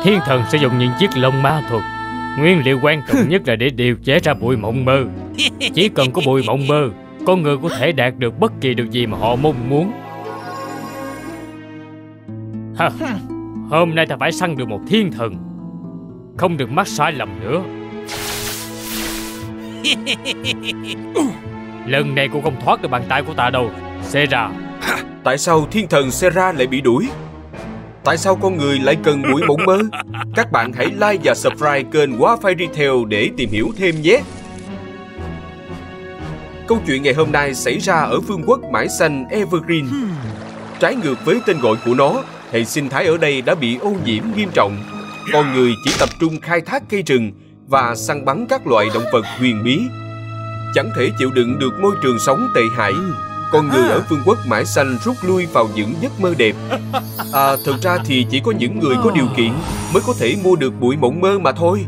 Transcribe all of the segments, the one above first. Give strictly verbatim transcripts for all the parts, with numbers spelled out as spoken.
Thiên thần sử dụng những chiếc lông ma thuật. Nguyên liệu quan trọng nhất là để điều chế ra bụi mộng mơ. Chỉ cần có bụi mộng mơ, con người có thể đạt được bất kỳ điều gì mà họ mong muốn. Ha, hôm nay ta phải săn được một thiên thần, không được mắc sai lầm nữa. Lần này cô không thoát được bàn tay của ta đâu, Sera. Tại sao thiên thần Sera lại bị đuổi? Tại sao con người lại cần bụi mộng mơ? Các bạn hãy like và subscribe kênh Quá Fairy Tail để tìm hiểu thêm nhé. Câu chuyện ngày hôm nay xảy ra ở vương quốc mãi xanh Evergreen. Trái ngược với tên gọi của nó, hệ sinh thái ở đây đã bị ô nhiễm nghiêm trọng. Con người chỉ tập trung khai thác cây rừng và săn bắn các loại động vật huyền bí. Chẳng thể chịu đựng được môi trường sống tệ hại. Con người ở vương quốc mãi xanh rút lui vào những giấc mơ đẹp. À, thực ra thì chỉ có những người có điều kiện mới có thể mua được bụi mộng mơ mà thôi.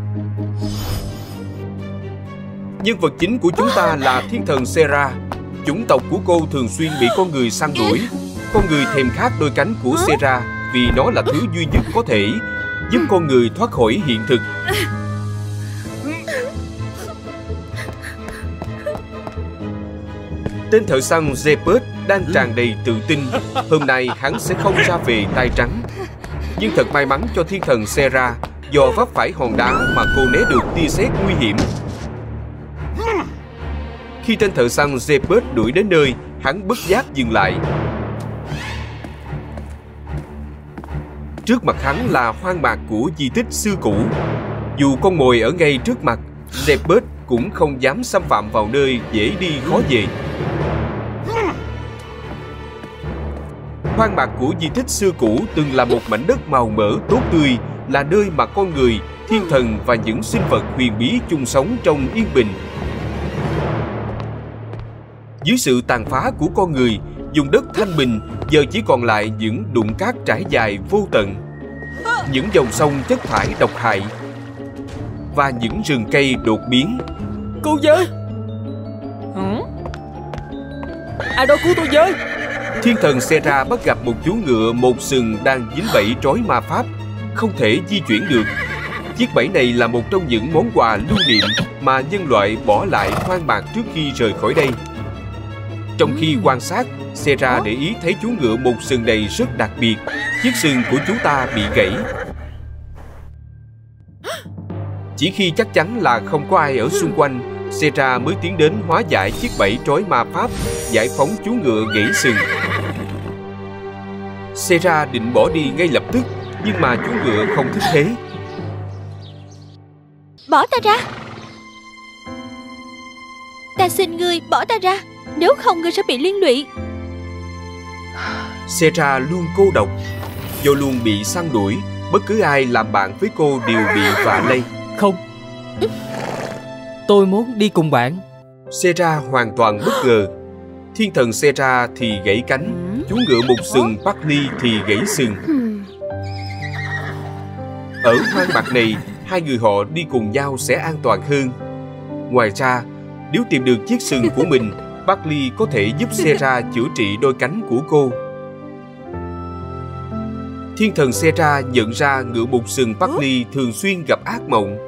Nhân vật chính của chúng ta là thiên thần Sera. Chủng tộc của cô thường xuyên bị con người săn đuổi. Con người thèm khát đôi cánh của Sera vì nó là thứ duy nhất có thể giúp con người thoát khỏi hiện thực. Tên thợ săn Zephyr đang tràn đầy tự tin. Hôm nay hắn sẽ không ra về tay trắng. Nhưng thật may mắn cho thiên thần Sera, do vấp phải hòn đá mà cô né được tia sét nguy hiểm. Khi tên thợ săn Zephyr đuổi đến nơi, hắn bất giác dừng lại. Trước mặt hắn là hoang mạc của di tích xưa cũ. Dù con mồi ở ngay trước mặt, Zephyr cũng không dám xâm phạm vào nơi dễ đi khó về. Hoang mạc của di tích xưa cũ từng là một mảnh đất màu mỡ tốt tươi, là nơi mà con người, thiên thần và những sinh vật huyền bí chung sống trong yên bình. Dưới sự tàn phá của con người, vùng đất thanh bình giờ chỉ còn lại những đụn cát trải dài vô tận, những dòng sông chất thải độc hại và những rừng cây đột biến. Cô với! Ai đó cứu tôi với! Thiên thần Sera bắt gặp một chú ngựa một sừng đang dính bẫy trói ma pháp, không thể di chuyển được. Chiếc bẫy này là một trong những món quà lưu niệm mà nhân loại bỏ lại hoang mạc trước khi rời khỏi đây. Trong khi quan sát, Sera để ý thấy chú ngựa một sừng này rất đặc biệt. Chiếc sừng của chú ta bị gãy. Chỉ khi chắc chắn là không có ai ở xung quanh, Sera mới tiến đến hóa giải chiếc bẫy trói ma pháp, giải phóng chú ngựa gãy sừng. Sera định bỏ đi ngay lập tức, nhưng mà chú ngựa không thích thế. Bỏ ta ra! Ta xin ngươi bỏ ta ra, nếu không ngươi sẽ bị liên lụy. Sera luôn cô độc. Do luôn bị săn đuổi, bất cứ ai làm bạn với cô đều bị vạ lây. Không, tôi muốn đi cùng bạn. Sera hoàn toàn bất ngờ. Thiên thần Sera thì gãy cánh, chú ngựa một sừng Barkley thì gãy sừng. Ở hoang mạc này, hai người họ đi cùng nhau sẽ an toàn hơn. Ngoài ra, nếu tìm được chiếc sừng của mình, Barkley có thể giúp Sera chữa trị đôi cánh của cô. Thiên thần Sera nhận ra ngựa một sừng Barkley thường xuyên gặp ác mộng.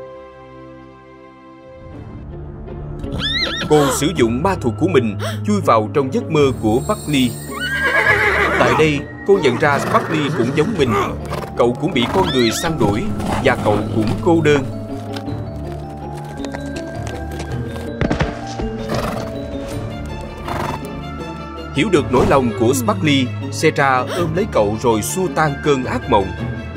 Cô sử dụng ma thuật của mình chui vào trong giấc mơ của Barkley. Tại đây, cô nhận ra Barkley cũng giống mình. Cậu cũng bị con người săn đuổi và cậu cũng cô đơn. Hiểu được nỗi lòng của Barkley, Sera ôm lấy cậu rồi xua tan cơn ác mộng.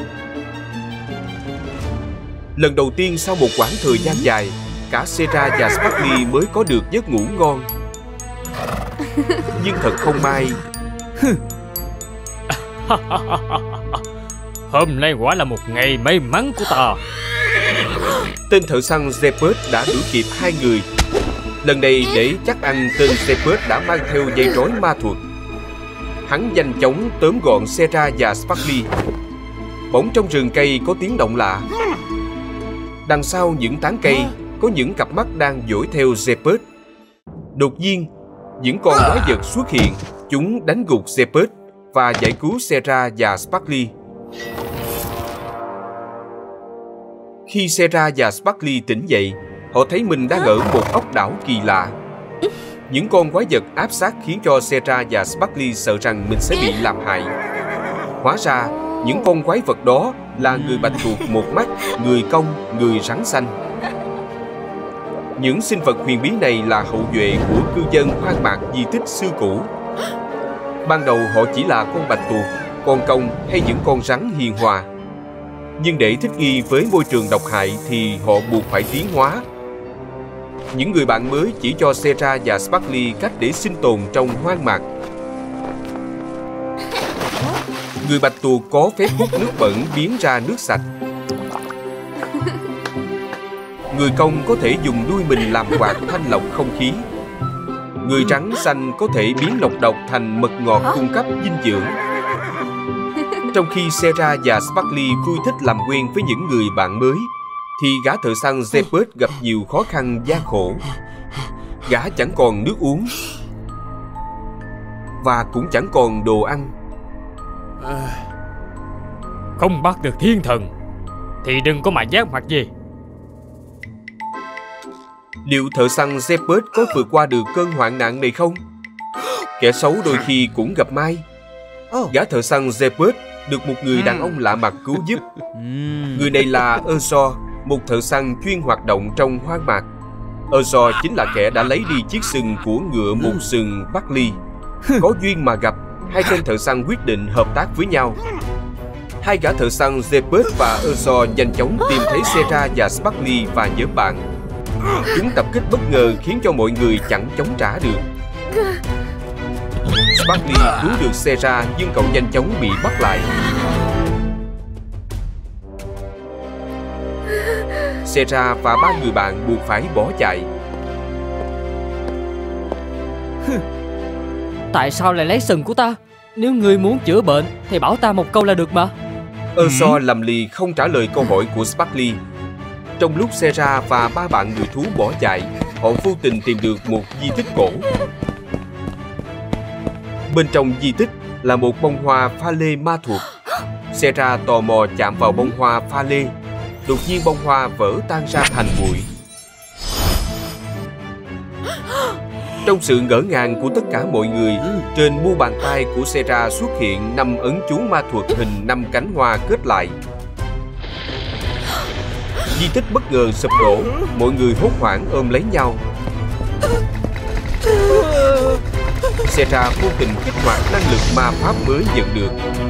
Lần đầu tiên sau một quãng thời gian dài, cả Sera và Barkley mới có được giấc ngủ ngon. Nhưng thật không may. Hôm nay quả là một ngày may mắn của ta. Tên thợ săn Zephyr đã đuổi kịp hai người. Lần này để chắc ăn, tên Zephyr đã mang theo dây trói ma thuật. Hắn nhanh chóng tóm gọn Sera và Barkley. Bỗng trong rừng cây có tiếng động lạ. Đằng sau những tán cây có những cặp mắt đang dõi theo Zephyr. Đột nhiên, những con quái vật xuất hiện. Chúng đánh gục Zephyr và giải cứu Sera và Barkley. Khi Sarah và Sparkly tỉnh dậy, họ thấy mình đang ở một ốc đảo kỳ lạ. Những con quái vật áp sát khiến cho Sarah và Sparkly sợ rằng mình sẽ bị làm hại. Hóa ra, những con quái vật đó là người bạch tuộc một mắt, người công, người rắn xanh. Những sinh vật huyền bí này là hậu duệ của cư dân hoang mạc di tích xưa cũ. Ban đầu họ chỉ là con bạch tuộc, con công hay những con rắn hiền hòa. Nhưng để thích nghi với môi trường độc hại thì họ buộc phải tiến hóa. Những người bạn mới chỉ cho Sarah và Sparkly cách để sinh tồn trong hoang mạc. Người bạch tuộc có phép hút nước bẩn biến ra nước sạch. Người công có thể dùng đuôi mình làm quạt thanh lọc không khí. Người rắn xanh có thể biến nọc độc thành mật ngọt cung cấp dinh dưỡng. Trong khi Sarah và Sparkly vui thích làm quen với những người bạn mới, thì gã thợ săn Zephyrus gặp nhiều khó khăn gian khổ. Gã chẳng còn nước uống và cũng chẳng còn đồ ăn. Không bắt được thiên thần thì đừng có mà giác mặt gì. Liệu thợ săn Zephyrus có vượt qua được cơn hoạn nạn này không? Kẻ xấu đôi khi cũng gặp may. Gã thợ săn Zephyrus được một người đàn ông lạ mặt cứu giúp. Người này là Azor, một thợ săn chuyên hoạt động trong hoang mạc. Azor chính là kẻ đã lấy đi chiếc sừng của ngựa một sừng Buckley. Có duyên mà gặp, hai tên thợ săn quyết định hợp tác với nhau. Hai gã thợ săn Zephyrus và Azor nhanh chóng tìm thấy Sarah và Sparkly và nhóm bạn. Chúng tập kích bất ngờ khiến cho mọi người chẳng chống trả được. Sparkly cứu được Sarah nhưng cậu nhanh chóng bị bắt lại. Sarah và ba người bạn buộc phải bỏ chạy. Tại sao lại lấy sừng của ta? Nếu ngươi muốn chữa bệnh thì bảo ta một câu là được mà. Azor lầm lì không trả lời câu hỏi của Sparkly. Trong lúc Sarah và ba bạn người thú bỏ chạy, họ vô tình tìm được một di tích cổ. Bên trong di tích là một bông hoa pha lê ma thuật. Sarah tò mò chạm vào bông hoa pha lê. Đột nhiên bông hoa vỡ tan ra thành bụi. Trong sự ngỡ ngàng của tất cả mọi người, trên mu bàn tay của Sarah xuất hiện năm ấn chú ma thuật hình năm cánh hoa kết lại. Di tích bất ngờ sụp đổ, mọi người hốt hoảng ôm lấy nhau. Sarah vô tình kích hoạt năng lực ma pháp mới nhận được.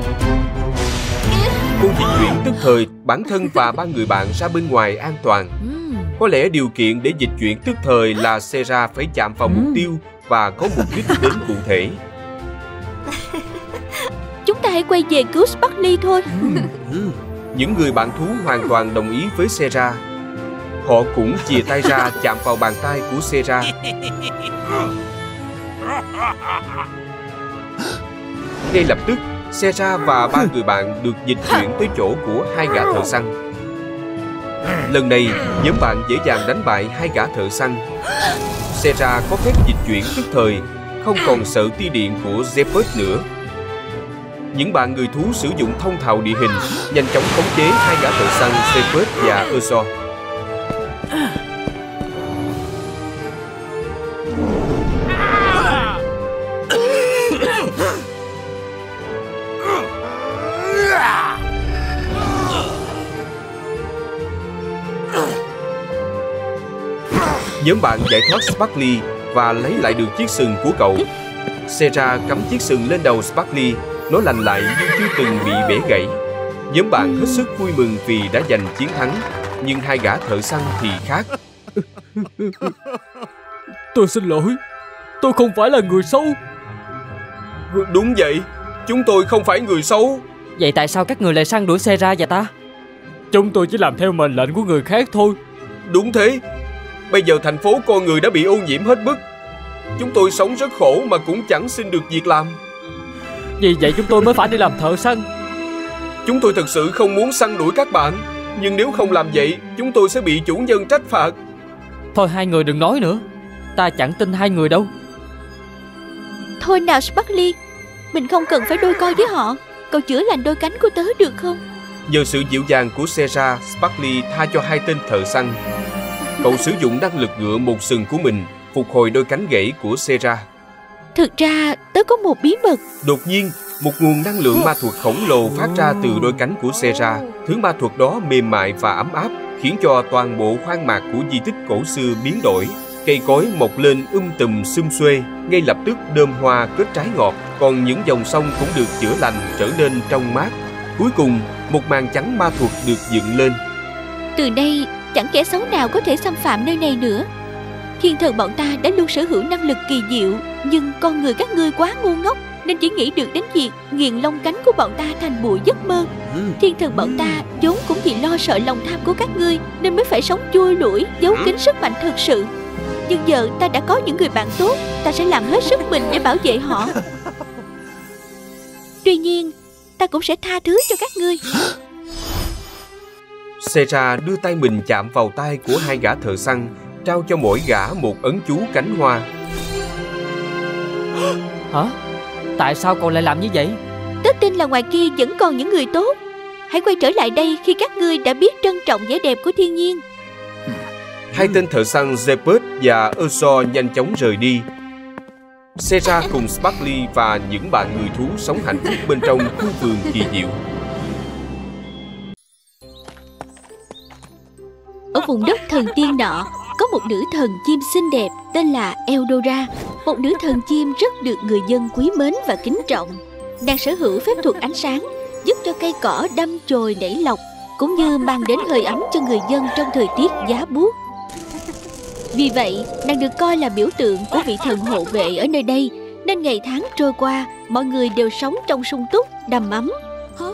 Cô dịch chuyển tức thời bản thân và ba người bạn ra bên ngoài an toàn. Có lẽ điều kiện để dịch chuyển tức thời là Sarah phải chạm vào mục tiêu và có mục đích đến cụ thể. Chúng ta hãy quay về cứu Sparkly thôi. Những người bạn thú hoàn toàn đồng ý với Sarah. Họ cũng chìa tay ra chạm vào bàn tay của Sarah. Ngay lập tức, Sarah và ba người bạn được dịch chuyển tới chỗ của hai gã thợ săn. Lần này, nhóm bạn dễ dàng đánh bại hai gã thợ săn. Sarah có phép dịch chuyển tức thời, không còn sợ tia điện của Zephyrus nữa. Những bạn người thú sử dụng thông thạo địa hình, nhanh chóng khống chế hai gã thợ săn Zephyrus và Azor. Nhóm bạn giải thoát Sparkly và lấy lại được chiếc sừng của cậu. Sarah cắm chiếc sừng lên đầu Sparkly, nó lành lại nhưng chưa từng bị bẻ gãy. Nhóm bạn hết sức vui mừng vì đã giành chiến thắng, nhưng hai gã thợ săn thì khác. Tôi xin lỗi, tôi không phải là người xấu. Đúng vậy, chúng tôi không phải người xấu. Vậy tại sao các người lại săn đuổi Sarah và ta? Chúng tôi chỉ làm theo mệnh lệnh của người khác thôi. Đúng thế. Bây giờ thành phố con người đã bị ô nhiễm hết mức. Chúng tôi sống rất khổ mà cũng chẳng xin được việc làm. Vì vậy chúng tôi mới phải đi làm thợ săn. Chúng tôi thật sự không muốn săn đuổi các bạn, nhưng nếu không làm vậy, chúng tôi sẽ bị chủ nhân trách phạt. Thôi hai người đừng nói nữa, ta chẳng tin hai người đâu. Thôi nào Sparkly, mình không cần phải đôi co với họ. Cậu chữa lành đôi cánh của tớ được không? Nhờ sự dịu dàng của Sera, Sparkly tha cho hai tên thợ săn. Cậu sử dụng năng lực ngựa một sừng của mình phục hồi đôi cánh gãy của Sera. Thực ra tớ có một bí mật. Đột nhiên, một nguồn năng lượng ma thuật khổng lồ phát ra từ đôi cánh của Sera. Thứ ma thuật đó mềm mại và ấm áp, khiến cho toàn bộ hoang mạc của di tích cổ xưa biến đổi. Cây cối mọc lên um tùm sum xuê, ngay lập tức đơm hoa kết trái ngọt, còn những dòng sông cũng được chữa lành trở nên trong mát. Cuối cùng, một màn chắn ma thuật được dựng lên. Từ đây, chẳng kẻ xấu nào có thể xâm phạm nơi này nữa. Thiên thần bọn ta đã luôn sở hữu năng lực kỳ diệu, nhưng con người các ngươi quá ngu ngốc nên chỉ nghĩ được đến việc nghiền lông cánh của bọn ta thành bụi giấc mơ. Thiên thần bọn ta vốn cũng vì lo sợ lòng tham của các ngươi nên mới phải sống chui lủi, giấu kín sức mạnh thực sự. Nhưng giờ ta đã có những người bạn tốt, ta sẽ làm hết sức mình để bảo vệ họ. Tuy nhiên, ta cũng sẽ tha thứ cho các ngươi. Sera đưa tay mình chạm vào tay của hai gã thợ săn, trao cho mỗi gã một ấn chú cánh hoa. Hả? Tại sao cậu lại làm như vậy? Tớ tin là ngoài kia vẫn còn những người tốt. Hãy quay trở lại đây khi các ngươi đã biết trân trọng vẻ đẹp của thiên nhiên. Hai tên thợ săn Zephyr và Urso nhanh chóng rời đi. Sera cùng Sparkly và những bạn người thú sống hạnh phúc bên trong khu vườn kỳ diệu. Ở vùng đất thần tiên nọ, có một nữ thần chim xinh đẹp tên là Eldora. Một nữ thần chim rất được người dân quý mến và kính trọng. Nàng sở hữu phép thuật ánh sáng, giúp cho cây cỏ đâm chồi nảy lộc, cũng như mang đến hơi ấm cho người dân trong thời tiết giá buốt. Vì vậy, nàng được coi là biểu tượng của vị thần hộ vệ ở nơi đây, nên ngày tháng trôi qua, mọi người đều sống trong sung túc, đầm ấm. Hả?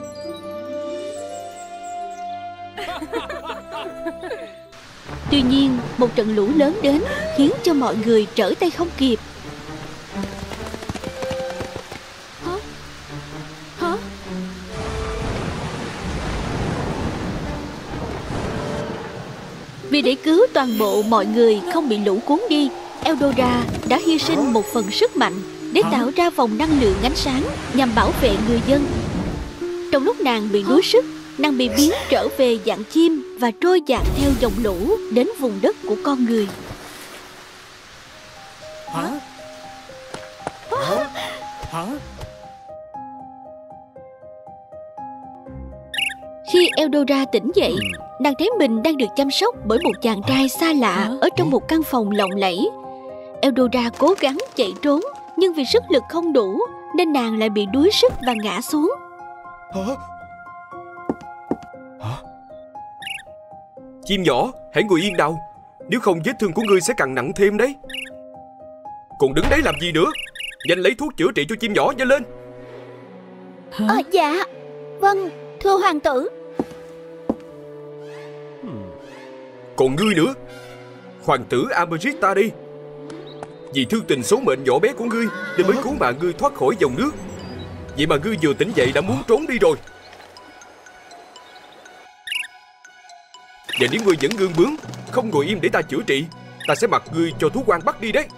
Tuy nhiên, một trận lũ lớn đến khiến cho mọi người trở tay không kịp. Hả? Hả? Vì để cứu toàn bộ mọi người không bị lũ cuốn đi, Eldora đã hy sinh một phần sức mạnh để tạo ra vòng năng lượng ánh sáng nhằm bảo vệ người dân. Trong lúc nàng bị đuối sức, nàng bị biến trở về dạng chim và trôi dạt theo dòng lũ đến vùng đất của con người. Hả? Hả? Hả? Khi Eldora tỉnh dậy, nàng thấy mình đang được chăm sóc bởi một chàng trai xa lạ ở trong một căn phòng lộng lẫy. Eldora cố gắng chạy trốn, nhưng vì sức lực không đủ nên nàng lại bị đuối sức và ngã xuống. Hả? Hả? Chim nhỏ, hãy ngồi yên nào, nếu không vết thương của ngươi sẽ càng nặng thêm đấy. Còn đứng đấy làm gì nữa? Nhanh lấy thuốc chữa trị cho chim nhỏ, nhanh lên. À, dạ, vâng, thưa hoàng tử. Còn ngươi nữa, hoàng tử Ameris ta đi. Vì thương tình số mệnh nhỏ bé của ngươi nên mới cứu mạng ngươi thoát khỏi dòng nước. Vậy mà ngươi vừa tỉnh dậy đã muốn trốn đi rồi. Và nếu ngươi vẫn gương bướng, không ngồi im để ta chữa trị, ta sẽ mặc ngươi cho thú quan bắt đi đấy.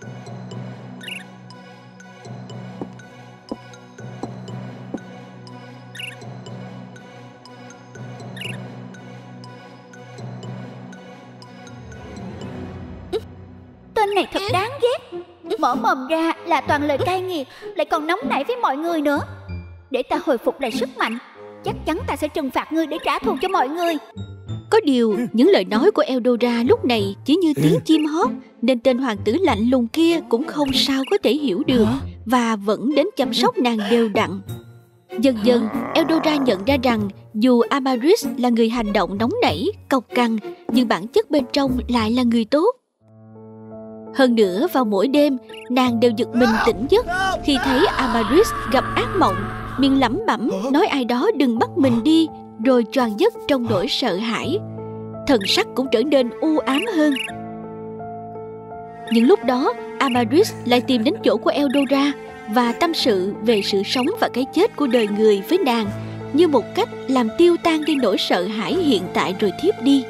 Tên này thật đáng ghét. Mở mồm ra là toàn lời cay nghiệt, lại còn nóng nảy với mọi người nữa. Để ta hồi phục lại sức mạnh, chắc chắn ta sẽ trừng phạt ngươi để trả thù cho mọi người. Có điều, những lời nói của Eldora lúc này chỉ như tiếng chim hót, nên tên hoàng tử lạnh lùng kia cũng không sao có thể hiểu được, và vẫn đến chăm sóc nàng đều đặn. Dần dần, Eldora nhận ra rằng dù Amaris là người hành động nóng nảy, cộc cằn, nhưng bản chất bên trong lại là người tốt. Hơn nữa, vào mỗi đêm, nàng đều giật mình tỉnh giấc khi thấy Amaris gặp ác mộng, miệng lẩm bẩm nói ai đó đừng bắt mình đi, rồi choàng giấc trong nỗi sợ hãi. Thần sắc cũng trở nên u ám hơn. Những lúc đó, Amaris lại tìm đến chỗ của Eldora và tâm sự về sự sống và cái chết của đời người với nàng, như một cách làm tiêu tan đi nỗi sợ hãi hiện tại rồi thiếp đi.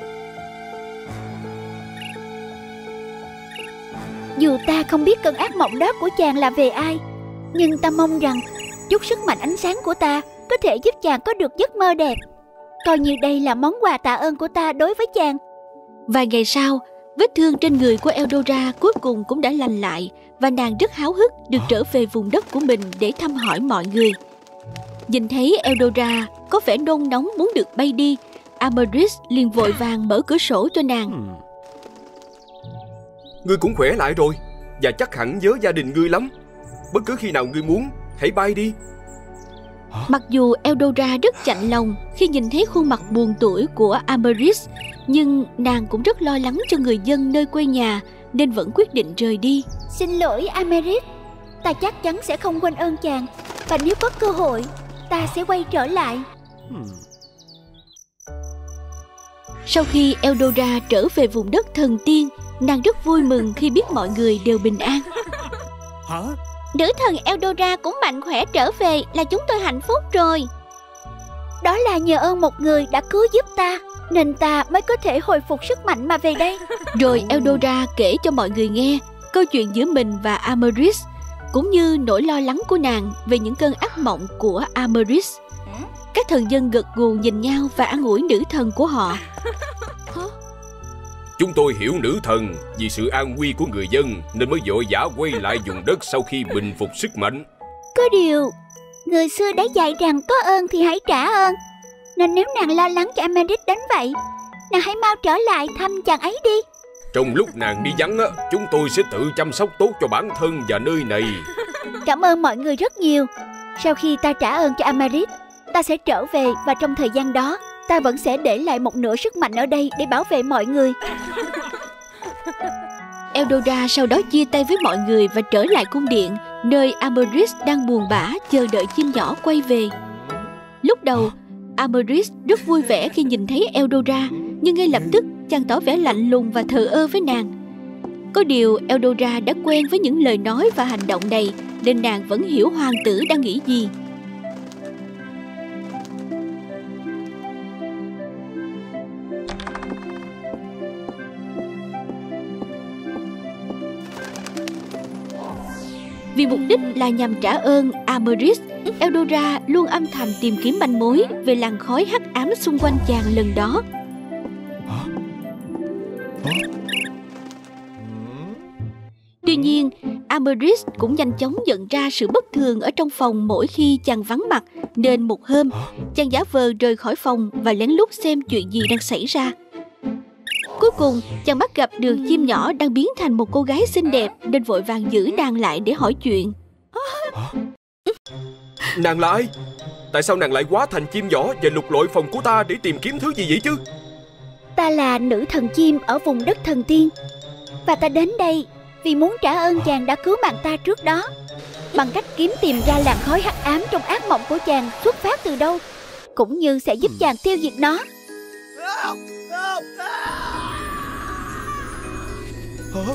Dù ta không biết cơn ác mộng đó của chàng là về ai, nhưng ta mong rằng chút sức mạnh ánh sáng của ta có thể giúp chàng có được giấc mơ đẹp. Coi như đây là món quà tạ ơn của ta đối với chàng. Vài ngày sau, vết thương trên người của Eldora cuối cùng cũng đã lành lại, và nàng rất háo hức được trở về vùng đất của mình để thăm hỏi mọi người. Nhìn thấy Eldora có vẻ nôn nóng muốn được bay đi, Amaryllis liền vội vàng mở cửa sổ cho nàng. Ngươi cũng khỏe lại rồi, và chắc hẳn nhớ gia đình ngươi lắm. Bất cứ khi nào ngươi muốn, hãy bay đi. Mặc dù Eldora rất chạnh lòng khi nhìn thấy khuôn mặt buồn tủi của Amaryllis, nhưng nàng cũng rất lo lắng cho người dân nơi quê nhà, nên vẫn quyết định rời đi. Xin lỗi Amaryllis, ta chắc chắn sẽ không quên ơn chàng, và nếu có cơ hội, ta sẽ quay trở lại. Sau khi Eldora trở về vùng đất thần tiên, nàng rất vui mừng khi biết mọi người đều bình an. Hả? Nữ thần Eldora cũng mạnh khỏe trở về là chúng tôi hạnh phúc rồi. Đó là nhờ ơn một người đã cứu giúp ta, nên ta mới có thể hồi phục sức mạnh mà về đây. Rồi Eldora kể cho mọi người nghe câu chuyện giữa mình và Amaryllis, cũng như nỗi lo lắng của nàng về những cơn ác mộng của Amaryllis. Các thần dân gật gù nhìn nhau và an ủi nữ thần của họ. Chúng tôi hiểu nữ thần vì sự an nguy của người dân nên mới vội vã quay lại vùng đất sau khi bình phục sức mạnh. Có điều, người xưa đã dạy rằng có ơn thì hãy trả ơn. Nên nếu nàng lo lắng cho Amaryllis đến vậy, nàng hãy mau trở lại thăm chàng ấy đi. Trong lúc nàng đi vắng, chúng tôi sẽ tự chăm sóc tốt cho bản thân và nơi này. Cảm ơn mọi người rất nhiều. Sau khi ta trả ơn cho Amaryllis, ta sẽ trở về, và trong thời gian đó ta vẫn sẽ để lại một nửa sức mạnh ở đây để bảo vệ mọi người. Eldora sau đó chia tay với mọi người và trở lại cung điện, nơi Amaryllis đang buồn bã chờ đợi chim nhỏ quay về. Lúc đầu, Amaryllis rất vui vẻ khi nhìn thấy Eldora, nhưng ngay lập tức chàng tỏ vẻ lạnh lùng và thờ ơ với nàng. Có điều Eldora đã quen với những lời nói và hành động này, nên nàng vẫn hiểu hoàng tử đang nghĩ gì. Vì mục đích là nhằm trả ơn Amaryllis, Eldora luôn âm thầm tìm kiếm manh mối về làn khói hắc ám xung quanh chàng lần đó. Tuy nhiên, Amaryllis cũng nhanh chóng nhận ra sự bất thường ở trong phòng mỗi khi chàng vắng mặt, nên một hôm, chàng giả vờ rời khỏi phòng và lén lút xem chuyện gì đang xảy ra. Cuối cùng, chàng bắt gặp được chim nhỏ đang biến thành một cô gái xinh đẹp, nên vội vàng giữ nàng lại để hỏi chuyện. Nàng là ai? Tại sao nàng lại hóa thành chim nhỏ và lục lọi phòng của ta để tìm kiếm thứ gì vậy chứ? Ta là nữ thần chim ở vùng đất thần tiên, và ta đến đây vì muốn trả ơn chàng đã cứu mạng ta trước đó, bằng cách kiếm tìm ra làn khói hắc ám trong ác mộng của chàng xuất phát từ đâu, cũng như sẽ giúp chàng tiêu diệt nó. Hả?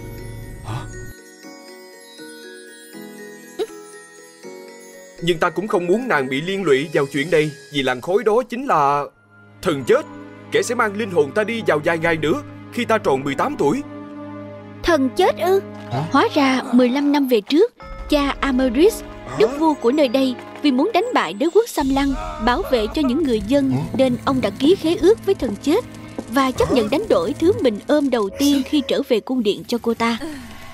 Nhưng ta cũng không muốn nàng bị liên lụy vào chuyện này, vì làn khói đó chính là thần chết, kẻ sẽ mang linh hồn ta đi vào vài ngày nữa khi ta tròn mười tám tuổi. Thần chết ư? Hóa ra mười lăm năm về trước, cha Amaryllis, đức vua của nơi đây, vì muốn đánh bại đế quốc xâm lăng, bảo vệ cho những người dân, nên ông đã ký khế ước với thần chết và chấp nhận đánh đổi thứ mình ôm đầu tiên khi trở về cung điện cho cô ta.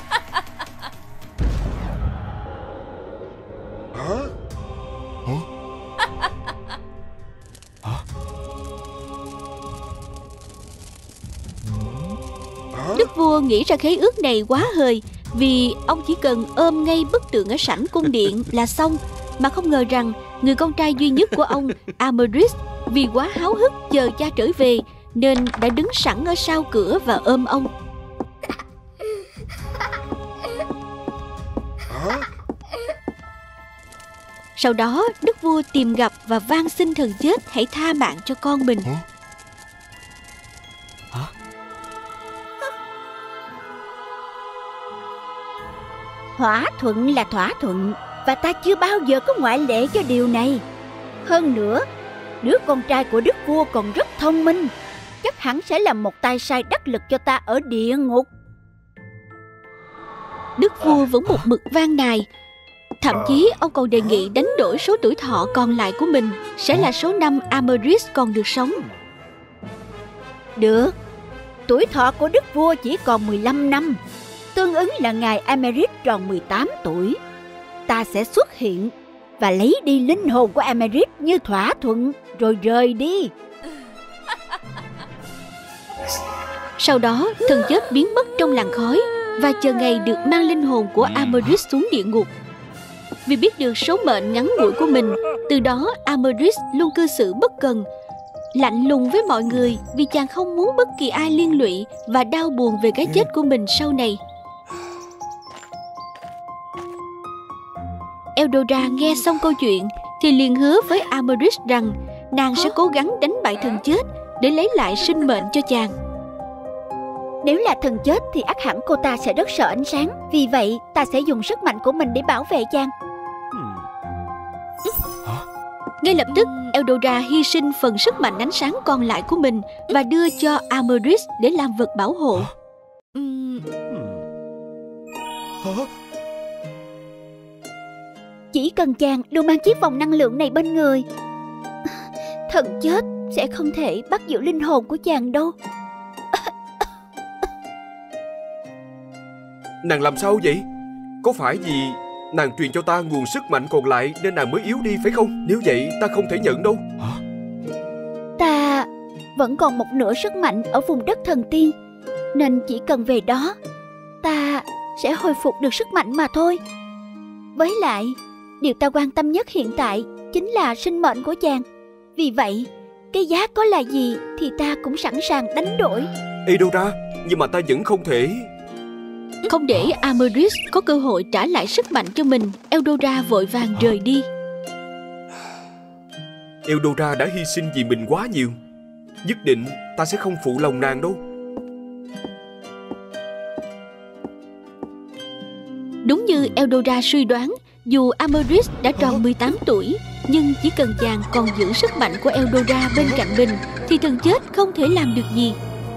Đức vua nghĩ ra khế ước này quá hời, vì ông chỉ cần ôm ngay bức tượng ở sảnh cung điện là xong, mà không ngờ rằng người con trai duy nhất của ông, Amaryllis, vì quá háo hức chờ cha trở về nên đã đứng sẵn ở sau cửa và ôm ông. Sau đó, đức vua tìm gặp và van xin thần chết hãy tha mạng cho con mình. Thỏa thuận là thỏa thuận, và ta chưa bao giờ có ngoại lệ cho điều này. Hơn nữa, đứa con trai của đức vua còn rất thông minh, chắc hẳn sẽ là một tay sai đắc lực cho ta ở địa ngục. Đức vua vẫn một mực van nài. Thậm chí ông còn đề nghị đánh đổi số tuổi thọ còn lại của mình sẽ là số năm Ameris còn được sống. Được, tuổi thọ của đức vua chỉ còn mười lăm năm, tương ứng là ngài Ameris tròn mười tám tuổi. Ta sẽ xuất hiện và lấy đi linh hồn của Ameris như thỏa thuận, rồi rời đi. Sau đó, thần chết biến mất trong làn khói và chờ ngày được mang linh hồn của Ameris xuống địa ngục. Vì biết được số mệnh ngắn ngủi của mình, từ đó Ameris luôn cư xử bất cần, lạnh lùng với mọi người vì chàng không muốn bất kỳ ai liên lụy và đau buồn về cái chết của mình sau này. Eldora nghe xong câu chuyện thì liền hứa với Ameris rằng nàng sẽ cố gắng đánh bại thần chết để lấy lại sinh mệnh cho chàng. Nếu là thần chết thì ắt hẳn cô ta sẽ rất sợ ánh sáng. Vì vậy ta sẽ dùng sức mạnh của mình để bảo vệ chàng. Ngay lập tức, Eldora hy sinh phần sức mạnh ánh sáng còn lại của mình và đưa cho Ameris để làm vật bảo hộ. Chỉ cần chàng luôn mang chiếc vòng năng lượng này bên người, thần chết sẽ không thể bắt giữ linh hồn của chàng đâu. Nàng làm sao vậy? Có phải vì nàng truyền cho ta nguồn sức mạnh còn lại nên nàng mới yếu đi phải không? Nếu vậy ta không thể nhận đâu. Ta vẫn còn một nửa sức mạnh ở vùng đất thần tiên, nên chỉ cần về đó ta sẽ hồi phục được sức mạnh mà thôi. Với lại, điều ta quan tâm nhất hiện tại chính là sinh mệnh của chàng. Vì vậy, cái giá có là gì thì ta cũng sẵn sàng đánh đổi. Eldora, nhưng mà ta vẫn không thể. Không để Ameris có cơ hội trả lại sức mạnh cho mình, Eldora vội vàng rời đi. Eldora đã hy sinh vì mình quá nhiều. Nhất định ta sẽ không phụ lòng nàng đâu. Đúng như Eldora suy đoán, dù Ameris đã tròn mười tám tuổi, nhưng chỉ cần chàng còn giữ sức mạnh của Eldora bên cạnh mình thì thần chết không thể làm được gì.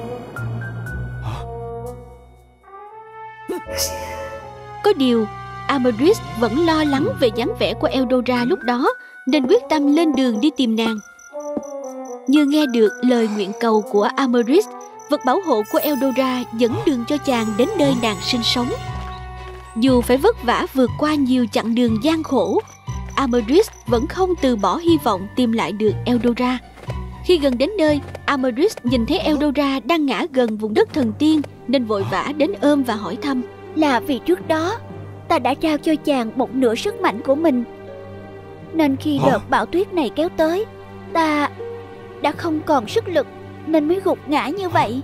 Có điều, Ameris vẫn lo lắng về dáng vẻ của Eldora lúc đó, nên quyết tâm lên đường đi tìm nàng. Như nghe được lời nguyện cầu của Ameris, vật bảo hộ của Eldora dẫn đường cho chàng đến nơi nàng sinh sống. Dù phải vất vả vượt qua nhiều chặng đường gian khổ, Ameris vẫn không từ bỏ hy vọng tìm lại được Eldora. Khi gần đến nơi, Ameris nhìn thấy Eldora đang ngã gần vùng đất thần tiên nên vội vã đến ôm và hỏi thăm. Là vì trước đó ta đã trao cho chàng một nửa sức mạnh của mình, nên khi Hả? đợt bão tuyết này kéo tới, ta đã không còn sức lực nên mới gục ngã như vậy.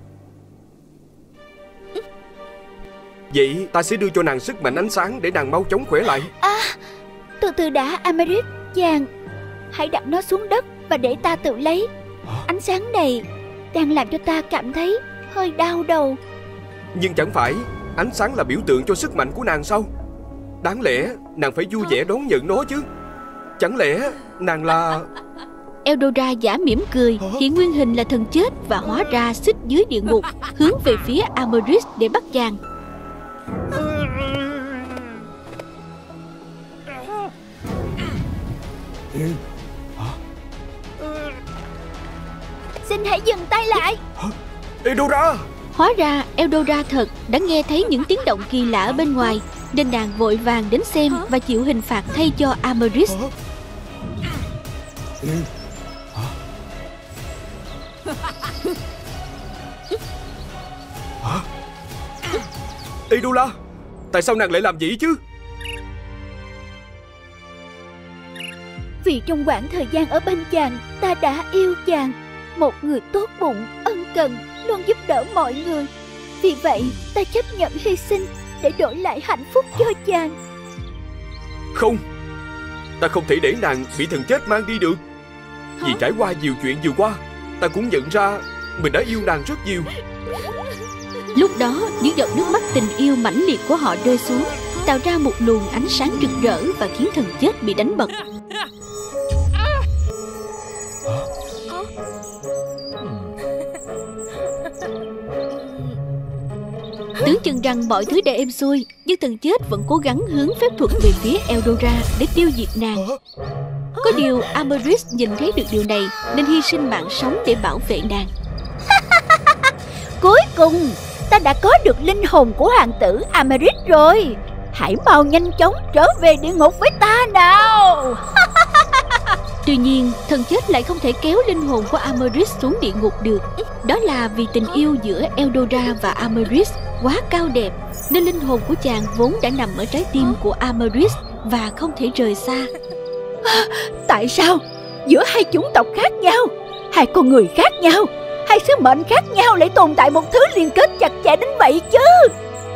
Vậy ta sẽ đưa cho nàng sức mạnh ánh sáng để nàng mau chóng khỏe lại. À, từ từ đã Ameris, chàng hãy đặt nó xuống đất và để ta tự lấy. Ánh sáng này đang làm cho ta cảm thấy hơi đau đầu. Nhưng chẳng phải ánh sáng là biểu tượng cho sức mạnh của nàng sao? Đáng lẽ nàng phải vui vẻ đón nhận nó chứ. Chẳng lẽ nàng là... Eldora giả mỉm cười, hiện nguyên hình là thần chết và hóa ra xích dưới địa ngục, hướng về phía Ameris để bắt chàng. Xin hãy dừng tay lại. Eldora! Hóa ra Eldora thật đã nghe thấy những tiếng động kỳ lạ ở bên ngoài, nên nàng vội vàng đến xem và chịu hình phạt thay cho Ameris. Eldora! Tại sao nàng lại làm vậy chứ? Vì trong quãng thời gian ở bên chàng, ta đã yêu chàng, một người tốt bụng, ân cần, luôn giúp đỡ mọi người. Vì vậy ta chấp nhận hy sinh để đổi lại hạnh phúc cho chàng. Không, ta không thể để nàng bị thần chết mang đi được. Vì trải qua nhiều chuyện vừa qua, ta cũng nhận ra mình đã yêu nàng rất nhiều. Lúc đó, những giọt nước mắt tình yêu mãnh liệt của họ rơi xuống, tạo ra một luồng ánh sáng rực rỡ và khiến thần chết bị đánh bật. Tưởng chừng rằng mọi thứ đã êm xuôi, nhưng thần chết vẫn cố gắng hướng phép thuật về phía Eldora để tiêu diệt nàng. Có điều Ameris nhìn thấy được điều này nên hy sinh mạng sống để bảo vệ nàng. Cuối cùng ta đã có được linh hồn của hoàng tử Ameris rồi. Hãy mau nhanh chóng trở về địa ngục với ta nào. Tuy nhiên, thần chết lại không thể kéo linh hồn của Ameris xuống địa ngục được. Đó là vì tình yêu giữa Eldora và Ameris quá cao đẹp, nên linh hồn của chàng vốn đã nằm ở trái tim của Ameris và không thể rời xa. Tại sao giữa hai chủng tộc khác nhau, hai con người khác nhau, hai sứ mệnh khác nhau lại tồn tại một thứ liên kết chặt chẽ đến vậy chứ?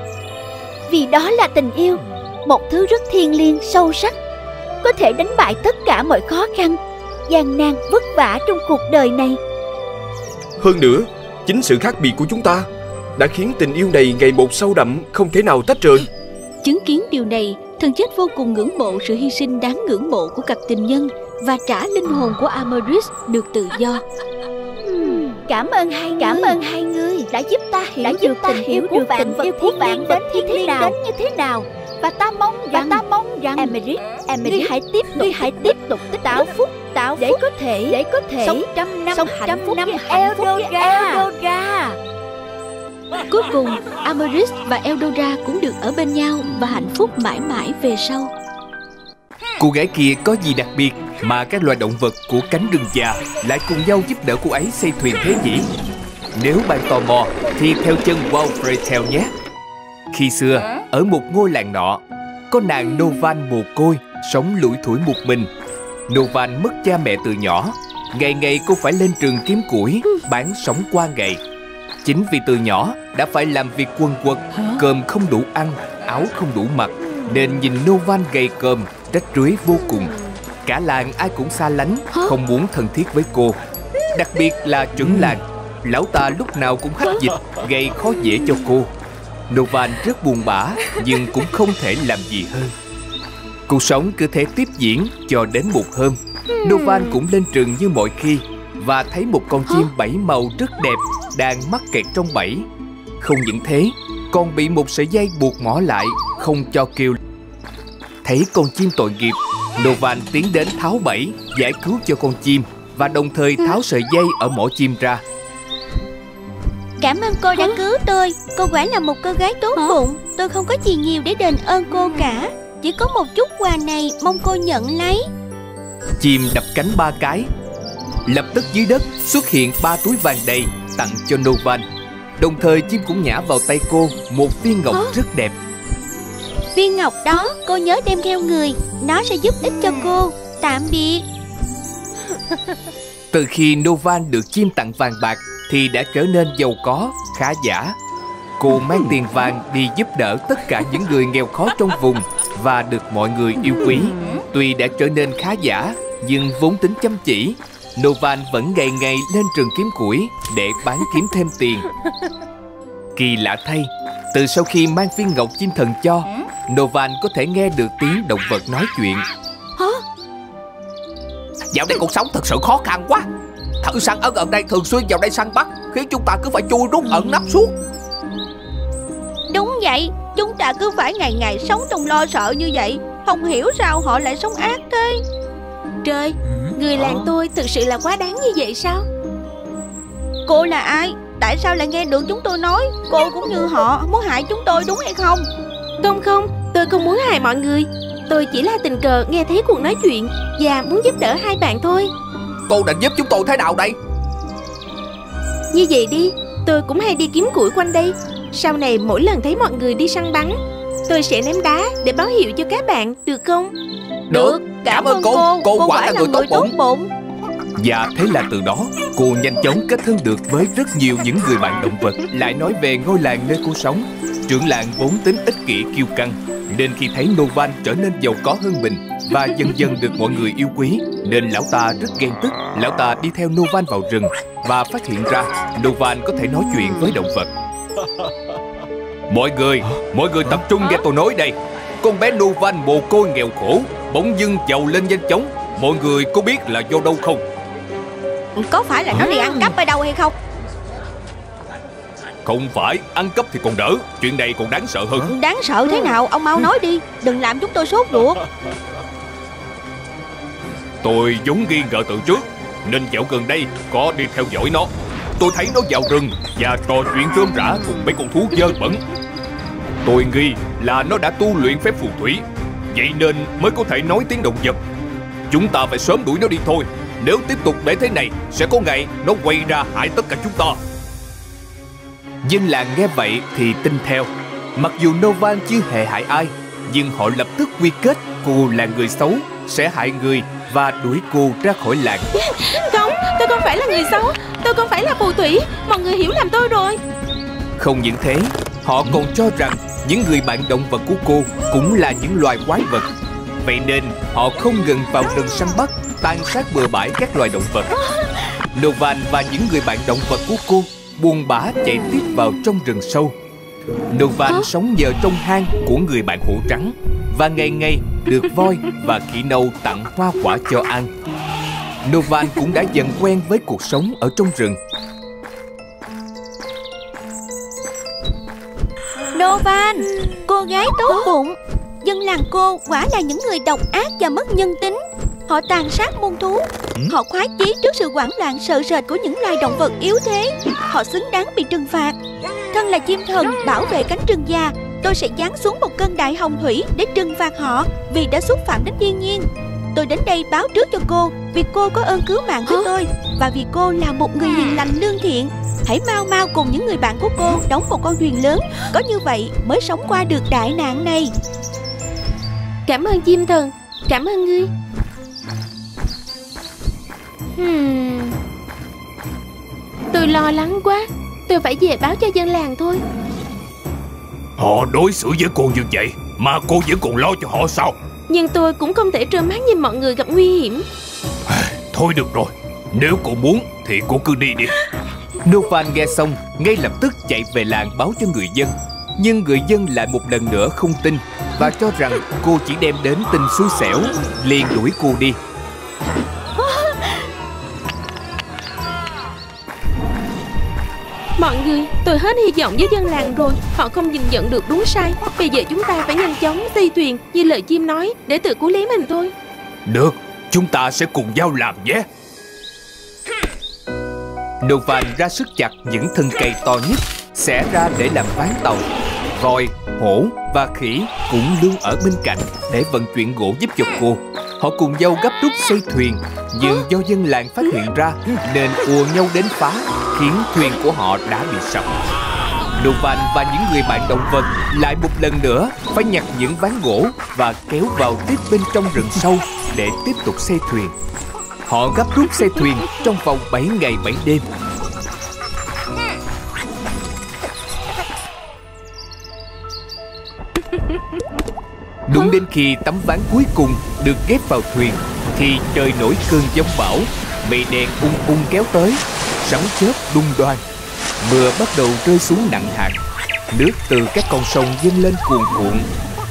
Vì đó là tình yêu, một thứ rất thiêng liêng sâu sắc, có thể đánh bại tất cả mọi khó khăn, gian nan vất vả trong cuộc đời này. Hơn nữa, chính sự khác biệt của chúng ta đã khiến tình yêu này ngày một sâu đậm, không thể nào tách rời. Chứng kiến điều này, thần chết vô cùng ngưỡng mộ sự hy sinh đáng ngưỡng mộ của cặp tình nhân và trả linh hồn của Ameris được tự do. Cảm ơn hai cảm người. ơn hai người đã giúp ta hiểu đã giúp được ta tình hiểu được tình yêu của bạn đến như thế nào, đến như thế nào. Và ta mong rằng, và ta mong rằng Ameris, Ameris, hãy tiếp tục, hãy tiếp tục tích tạo phúc, tạo phúc để có thể, để có thể sống trăm năm, sống hạnh phúc năm hạnh phúc với Eldora. Cuối cùng, Ameris và Eldora cũng được ở bên nhau và hạnh phúc mãi mãi về sau. Cô gái kia có gì đặc biệt mà các loài động vật của cánh rừng già lại cùng nhau giúp đỡ cô ấy xây thuyền thế nhỉ? Nếu bạn tò mò thì theo chân Wow Fairy Tale nhé. Khi xưa, ở một ngôi làng nọ, có nàng Novan mồ côi sống lủi thủi một mình. Novan mất cha mẹ từ nhỏ, ngày ngày cô phải lên rừng kiếm củi bán sống qua ngày. Chính vì từ nhỏ đã phải làm việc quần quật, cơm không đủ ăn, áo không đủ mặc, nên nhìn Novan gầy còm, rách rưới vô cùng. Cả làng ai cũng xa lánh, không muốn thân thiết với cô. Đặc biệt là trưởng làng, lão ta lúc nào cũng hách dịch, gây khó dễ cho cô. Novan rất buồn bã, nhưng cũng không thể làm gì hơn. Cuộc sống cứ thế tiếp diễn cho đến một hôm, Novan cũng lên rừng như mọi khi và thấy một con chim bảy màu rất đẹp đang mắc kẹt trong bẫy. Không những thế, còn bị một sợi dây buộc mỏ lại, không cho kêu. Thấy con chim tội nghiệp, Novan tiến đến tháo bẫy, giải cứu cho con chim và đồng thời tháo sợi dây ở mỏ chim ra. Cảm ơn cô đã cứu tôi. Cô quả là một cô gái tốt bụng. Tôi không có gì nhiều để đền ơn cô cả, chỉ có một chút quà này, mong cô nhận lấy. Chim đập cánh ba cái, lập tức dưới đất xuất hiện ba túi vàng đầy tặng cho Novan. Đồng thời chim cũng nhả vào tay cô một viên ngọc rất đẹp. Viên ngọc đó cô nhớ đem theo người, nó sẽ giúp ích cho cô. Tạm biệt. Từ khi Novan được chim tặng vàng bạc thì đã trở nên giàu có, khá giả. Cô mang tiền vàng đi giúp đỡ tất cả những người nghèo khó trong vùng và được mọi người yêu quý. Tuy đã trở nên khá giả, nhưng vốn tính chăm chỉ, Novan vẫn ngày ngày lên rừng kiếm củi để bán kiếm thêm tiền. Kỳ lạ thay, từ sau khi mang viên ngọc chim thần cho, Novan có thể nghe được tiếng động vật nói chuyện. Hả? Dạo đây cuộc sống thật sự khó khăn quá. Thợ săn ở gần đây thường xuyên vào đây săn bắt, khiến chúng ta cứ phải chui rút ẩn nấp suốt. Đúng vậy, chúng ta cứ phải ngày ngày sống trong lo sợ như vậy. Không hiểu sao họ lại sống ác thế. Trời, người làng tôi thực sự là quá đáng như vậy sao? Cô là ai? Tại sao lại nghe được chúng tôi nói cô cũng như họ muốn hại chúng tôi, đúng hay không? Không không, tôi không muốn hại mọi người. Tôi chỉ là tình cờ nghe thấy cuộc nói chuyện và muốn giúp đỡ hai bạn thôi. Cô định giúp chúng tôi thế nào đây? Như vậy đi, tôi cũng hay đi kiếm củi quanh đây. Sau này mỗi lần thấy mọi người đi săn bắn, tôi sẽ ném đá để báo hiệu cho các bạn, được không? Được, cảm ơn cô. Cô, cô, cô quả là người tốt bụng. bụng. Và thế là từ đó, cô nhanh chóng kết thân được với rất nhiều những người bạn động vật. Lại nói về ngôi làng nơi cô sống, trưởng làng vốn tính ích kỷ kiêu căng, nên khi thấy Novan trở nên giàu có hơn mình và dần dần được mọi người yêu quý, nên lão ta rất ghen tức. Lão ta đi theo Novan vào rừng và phát hiện ra Novan có thể nói chuyện với động vật. Mọi người, mọi người tập trung nghe tôi nói đây. Con bé Novan mồ côi nghèo khổ bỗng dưng giàu lên nhanh chóng. Mọi người có biết là do đâu không? Có phải là nó đi ăn cắp ở đâu hay không? Không phải, ăn cắp thì còn đỡ, chuyện này còn đáng sợ hơn. Đáng sợ thế nào? Ông mau nói đi, đừng làm chúng tôi sốt ruột. Tôi vốn nghi ngờ từ trước, nên dạo gần đây có đi theo dõi nó. Tôi thấy nó vào rừng và trò chuyện rơm rã cùng mấy con thú dơ bẩn. Tôi nghi là nó đã tu luyện phép phù thủy, vậy nên mới có thể nói tiếng động vật. Chúng ta phải sớm đuổi nó đi thôi. Nếu tiếp tục để thế này, sẽ có ngày nó quay ra hại tất cả chúng ta. Dân làng nghe vậy thì tin theo. Mặc dù Novan chưa hề hại ai, nhưng họ lập tức quy kết cô là người xấu, sẽ hại người và đuổi cô ra khỏi làng. Không, tôi không phải là người xấu, tôi không phải là phù thủy. Mọi người hiểu lầm tôi rồi. Không những thế, họ còn cho rằng những người bạn động vật của cô cũng là những loài quái vật. Vậy nên họ không ngừng vào rừng săn bắt, tàn sát bừa bãi các loài động vật. Novan và những người bạn động vật của cô buồn bã chạy tiếp vào trong rừng sâu. Novan Hả? sống nhờ trong hang của người bạn hổ trắng và ngày ngày được voi và khỉ nâu tặng hoa quả cho ăn. Novan cũng đã dần quen với cuộc sống ở trong rừng. Novan, cô gái tốt bụng. Dân làng cô quả là những người độc ác và mất nhân tính. Họ tàn sát muôn thú. Họ khoái chí trước sự hoảng loạn sợ sệt của những loài động vật yếu thế. Họ xứng đáng bị trừng phạt. Thân là chim thần bảo vệ cánh rừng già, tôi sẽ giáng xuống một cơn đại hồng thủy để trừng phạt họ vì đã xúc phạm đến thiên nhiên. Tôi đến đây báo trước cho cô vì cô có ơn cứu mạng với tôi và vì cô là một người hiền lành lương thiện. Hãy mau mau cùng những người bạn của cô đóng một con thuyền lớn, có như vậy mới sống qua được đại nạn này. Cảm ơn chim thần, cảm ơn ngươi. Hmm. Tôi lo lắng quá, tôi phải về báo cho dân làng thôi. Họ đối xử với cô như vậy mà cô vẫn còn lo cho họ sao? Nhưng tôi cũng không thể trơ mắt nhìn mọi người gặp nguy hiểm. Thôi được rồi, nếu cô muốn thì cô cứ đi đi. Novan nghe xong ngay lập tức chạy về làng báo cho người dân. Nhưng người dân lại một lần nữa không tin và cho rằng cô chỉ đem đến tin xui xẻo, liền đuổi cô đi. Mọi người, tôi hết hy vọng với dân làng rồi. Họ không nhìn nhận được đúng sai. Bây giờ chúng ta phải nhanh chóng xây thuyền như lời chim nói để tự cứu lấy mình thôi. Được, chúng ta sẽ cùng nhau làm nhé. Novan ra sức chặt những thân cây to nhất, xẻ ra để làm ván tàu. Voi, hổ và khỉ cũng luôn ở bên cạnh để vận chuyển gỗ giúp cho cô. Họ cùng nhau gấp rút xây thuyền, nhưng do dân làng phát hiện ra nên ùa nhau đến phá, khiến thuyền của họ đã bị sập. Novan và những người bạn động vật lại một lần nữa phải nhặt những ván gỗ và kéo vào tiếp bên trong rừng sâu để tiếp tục xây thuyền. Họ gấp rút xây thuyền trong vòng bảy ngày bảy đêm. Đúng đến khi tấm ván cuối cùng được ghép vào thuyền thì trời nổi cơn giông bão, mây đen ung ung kéo tới, sấm chớp đung đoan, mưa bắt đầu rơi xuống nặng hạt, nước từ các con sông dâng lên cuồn cuộn.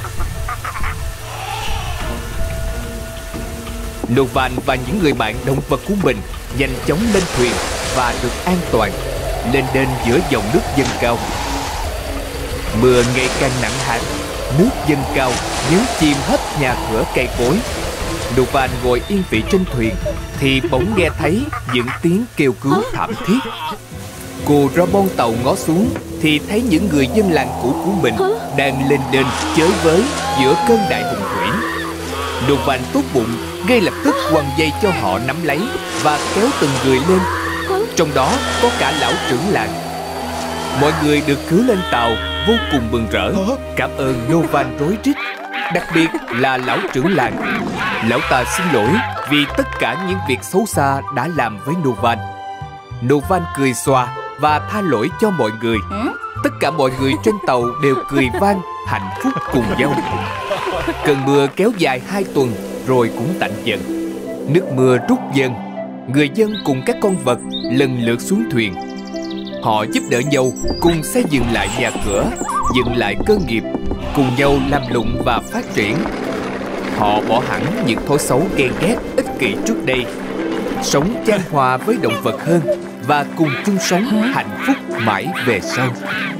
Novan và những người bạn động vật của mình nhanh chóng lên thuyền và được an toàn lên đến giữa dòng nước dâng cao. Mưa ngày càng nặng hạt, nước dâng cao nhấn chìm hết nhà cửa cây cối. Novan ngồi yên vị trên thuyền thì bỗng nghe thấy những tiếng kêu cứu thảm thiết. Cô ra bon tàu ngó xuống thì thấy những người dân làng cũ của mình đang lên đên chới với giữa cơn đại hồng thủy. Novan tốt bụng ngay lập tức quăng dây cho họ nắm lấy và kéo từng người lên. Trong đó có cả lão trưởng làng. Mọi người được cứu lên tàu vô cùng mừng rỡ, cảm ơn Novan rối rít, đặc biệt là lão trưởng làng. Lão ta xin lỗi vì tất cả những việc xấu xa đã làm với Novan. Novan cười xòa và tha lỗi cho mọi người. Tất cả mọi người trên tàu đều cười vang, hạnh phúc cùng nhau. Cơn mưa kéo dài hai tuần rồi cũng tạnh dần. Nước mưa rút dần. Người dân cùng các con vật lần lượt xuống thuyền. Họ giúp đỡ nhau cùng xây dựng lại nhà cửa, dựng lại cơ nghiệp, cùng nhau làm lụng và phát triển. Họ bỏ hẳn những thói xấu ghen ghét, ích kỷ trước đây, sống chan hòa với động vật hơn và cùng chung sống hạnh phúc mãi về sau.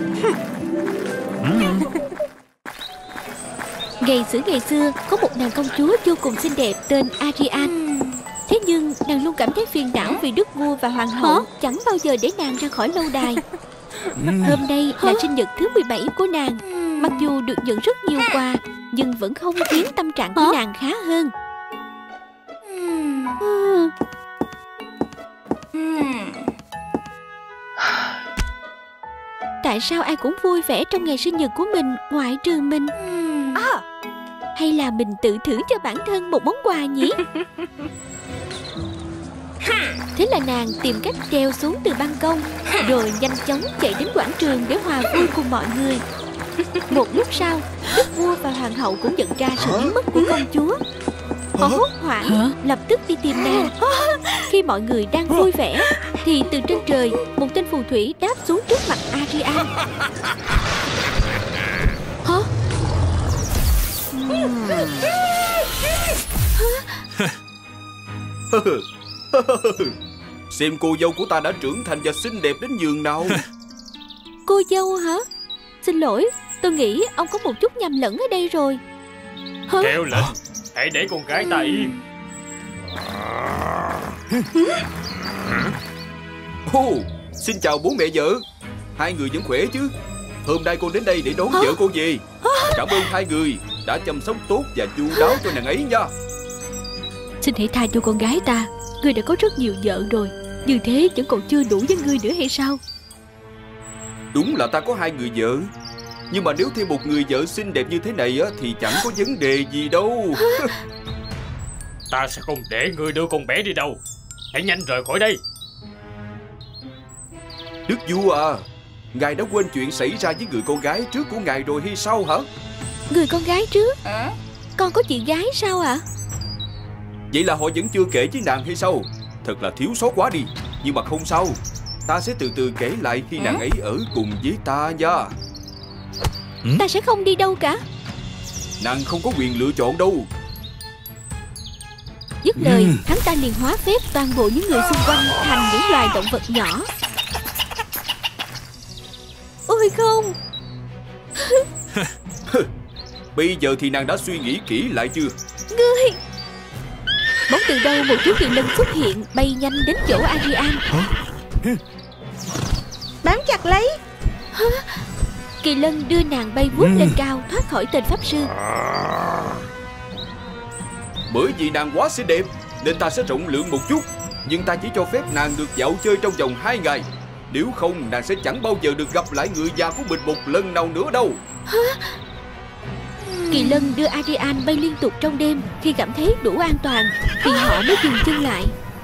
Ngày xưa ngày xưa có một nàng công chúa vô cùng xinh đẹp tên Ariane. Thế nhưng nàng luôn cảm thấy phiền não vì đức vua và hoàng hậu chẳng bao giờ để nàng ra khỏi lâu đài. Hôm nay là sinh nhật thứ mười bảy của nàng. Mặc dù được nhận rất nhiều quà, nhưng vẫn không khiến tâm trạng của nàng khá hơn. Tại sao ai cũng vui vẻ trong ngày sinh nhật của mình ngoại trừ mình? À, hay là mình tự thưởng cho bản thân một món quà nhỉ? Thế là nàng tìm cách treo xuống từ ban công, rồi nhanh chóng chạy đến quảng trường để hòa vui cùng mọi người. Một lúc sau, đức vua và hoàng hậu cũng nhận ra sự biến mất của công chúa. Họ hốt hoảng lập tức đi tìm nàng. Khi mọi người đang vui vẻ thì từ trên trời một tên phù thủy đáp xuống trước mặt Ariane. Hả? Xem cô dâu của ta đã trưởng thành và xinh đẹp đến nhường nào. Cô dâu hả? Xin lỗi, tôi nghĩ ông có một chút nhầm lẫn ở đây rồi. Hả? Kêu lệnh, hãy để con gái ta yên. Ô, xin chào bố mẹ vợ. Hai người vẫn khỏe chứ? Hôm nay con đến đây để đón vợ con về. Cảm ơn hai người đã chăm sóc tốt và chu đáo cho nàng ấy nha. Xin hãy tha cho con gái ta. Ngươi đã có rất nhiều vợ rồi, như thế vẫn còn chưa đủ với ngươi nữa hay sao? Đúng là ta có hai người vợ, nhưng mà nếu thêm một người vợ xinh đẹp như thế này á thì chẳng có vấn đề gì đâu. Ta sẽ không để ngươi đưa con bé đi đâu. Hãy nhanh rời khỏi đây. Đức vua à, ngài đã quên chuyện xảy ra với người con gái trước của ngài rồi hay sao hả? Người con gái trước? Con có chị gái sao ạ? À? Vậy là họ vẫn chưa kể với nàng hay sao? Thật là thiếu sót quá đi. Nhưng mà không sao, ta sẽ từ từ kể lại khi nàng ấy ở cùng với ta nha. Ta sẽ không đi đâu cả. Nàng không có quyền lựa chọn đâu. Dứt lời, hắn ta liền hóa phép toàn bộ những người xung quanh thành những loài động vật nhỏ. Ôi không. Bây giờ thì nàng đã suy nghĩ kỹ lại chưa? Ngươi. Bỗng từ đâu một chú kỳ lân xuất hiện, bay nhanh đến chỗ Ariane. Bám chặt lấy. Hả? Kỳ lân đưa nàng bay vút lên cao, thoát khỏi tên pháp sư. Bởi vì nàng quá xinh đẹp nên ta sẽ rộng lượng một chút, nhưng ta chỉ cho phép nàng được dạo chơi trong vòng hai ngày. Nếu không, nàng sẽ chẳng bao giờ được gặp lại người già của mình một lần nào nữa đâu. Hả? Kỳ lân đưa Ariane bay liên tục trong đêm. Khi cảm thấy đủ an toàn thì họ mới dừng chân lại.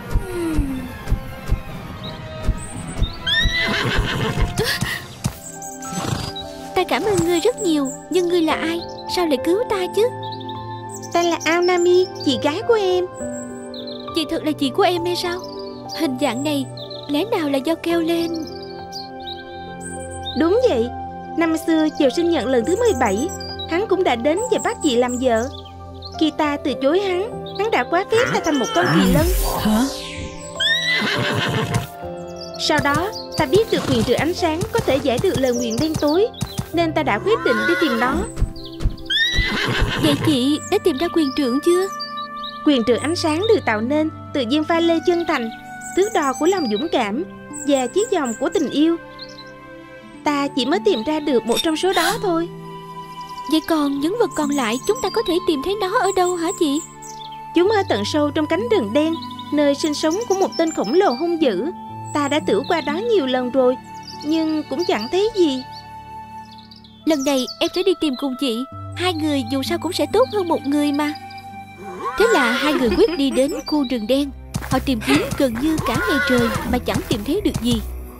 Ta cảm ơn ngươi rất nhiều. Nhưng ngươi là ai? Sao lại cứu ta chứ? Ta là Aonami, chị gái của em. Chị thật là chị của em hay sao? Hình dạng này lẽ nào là do keo lên? Đúng vậy. Năm xưa chiều sinh nhật lần thứ mười bảy, hắn cũng đã đến và bắt chị làm vợ. Khi ta từ chối hắn, hắn đã quá phép ta thành một con kỳ lân. Hả? Sau đó ta biết được quyền trừ ánh sáng có thể giải được lời nguyền đen tối, nên ta đã quyết định đi tìm nó. Vậy chị đã tìm ra quyền trượng chưa? Quyền trừ ánh sáng được tạo nên từ viên pha lê chân thành, thước đo của lòng dũng cảm và chiếc vòng của tình yêu. Ta chỉ mới tìm ra được một trong số đó thôi. Vậy còn những vật còn lại chúng ta có thể tìm thấy nó ở đâu hả chị? Chúng ở tận sâu trong cánh rừng đen, nơi sinh sống của một tên khổng lồ hung dữ. Ta đã thử qua đó nhiều lần rồi, nhưng cũng chẳng thấy gì. Lần này em sẽ đi tìm cùng chị. Hai người dù sao cũng sẽ tốt hơn một người mà. Thế là hai người quyết đi đến khu rừng đen. Họ tìm kiếm gần như cả ngày trời mà chẳng tìm thấy được gì.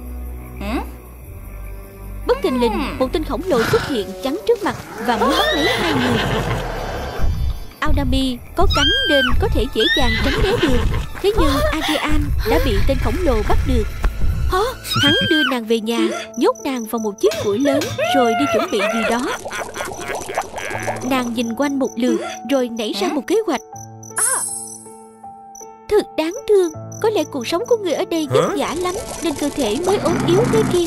Bất thình lình, một tên khổng lồ xuất hiện chắn trước mặt và muốn bắt lấy hai người. Aonami có cánh nên có thể dễ dàng tránh né được. Thế nhưng Ariane đã bị tên khổng lồ bắt được. Hả? Hắn đưa nàng về nhà, nhốt nàng vào một chiếc củi lớn rồi đi chuẩn bị gì đó. Nàng nhìn quanh một lượt rồi nảy ra một kế hoạch. Thật đáng thương. Có lẽ cuộc sống của người ở đây vất vả lắm, nên cơ thể mới ốm yếu thế kia.